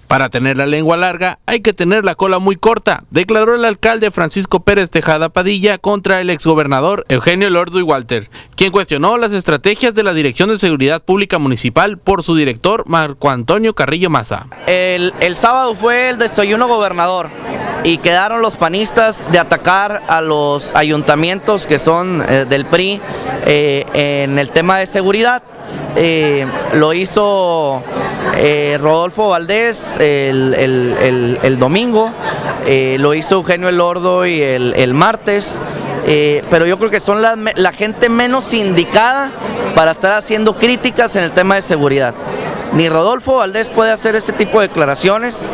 Para tener la lengua larga hay que tener la cola muy corta, declaró el alcalde Francisco Pérez Tejada Padilla contra el exgobernador Eugenio Elordo y Walter, quien cuestionó las estrategias de la Dirección de Seguridad Pública Municipal por su director Marco Antonio Carrillo Maza. El sábado fue el desayuno gobernador y quedaron los panistas de atacar a los ayuntamientos que son del PRI en el tema de seguridad. Lo hizo Rodolfo Valdés el domingo, lo hizo Eugenio Elordo y el martes, pero yo creo que son la gente menos indicada para estar haciendo críticas en el tema de seguridad. Ni Rodolfo Valdés puede hacer este tipo de declaraciones,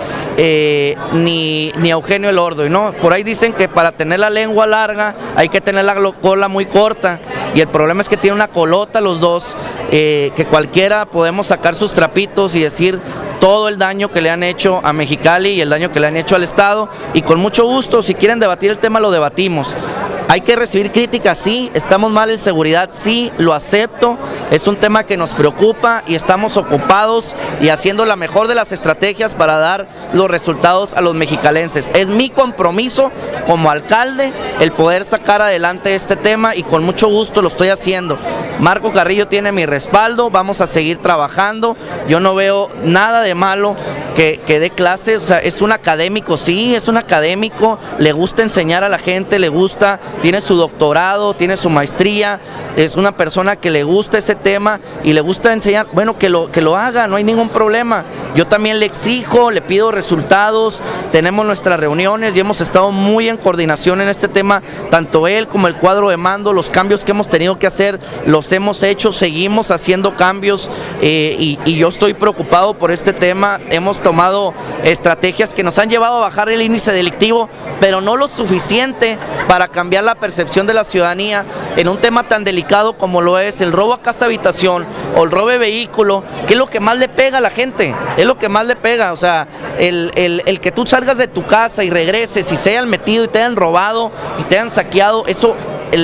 ni Eugenio Elordo. Y no, por ahí dicen que para tener la lengua larga hay que tener la cola muy corta, y el problema es que tiene una colota los dos, que cualquiera podemos sacar sus trapitos y decir todo el daño que le han hecho a Mexicali y el daño que le han hecho al Estado, y con mucho gusto, si quieren debatir el tema, lo debatimos. Hay que recibir críticas, sí, estamos mal en seguridad, sí, lo acepto, es un tema que nos preocupa y estamos ocupados y haciendo la mejor de las estrategias para dar los resultados a los mexicalenses. Es mi compromiso como alcalde el poder sacar adelante este tema, y con mucho gusto lo estoy haciendo. Marco Carrillo tiene mi respaldo, vamos a seguir trabajando, yo no veo nada de malo que dé clases, o sea, es un académico, sí, es un académico, le gusta enseñar a la gente, le gusta, tiene su doctorado, tiene su maestría, es una persona que le gusta ese tema y le gusta enseñar, bueno, que lo haga, no hay ningún problema. Yo también le exijo, le pido resultados, tenemos nuestras reuniones y hemos estado muy en coordinación en este tema, tanto él como el cuadro de mando, los cambios que hemos tenido que hacer, los hemos hecho, seguimos haciendo cambios, y yo estoy preocupado por este tema. Hemos tomado estrategias que nos han llevado a bajar el índice delictivo, pero no lo suficiente para cambiar la percepción de la ciudadanía en un tema tan delicado como lo es el robo a casa habitación o el robo de vehículo, que es lo que más le pega a la gente, es lo que más le pega. O sea, el que tú salgas de tu casa y regreses y se hayan metido y te hayan robado y te hayan saqueado, eso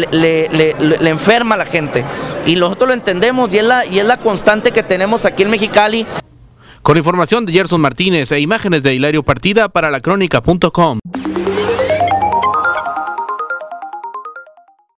le enferma a la gente, y nosotros lo entendemos, y es la constante que tenemos aquí en Mexicali. Con información de Gerson Martínez e imágenes de Hilario Partida para lacronica.com.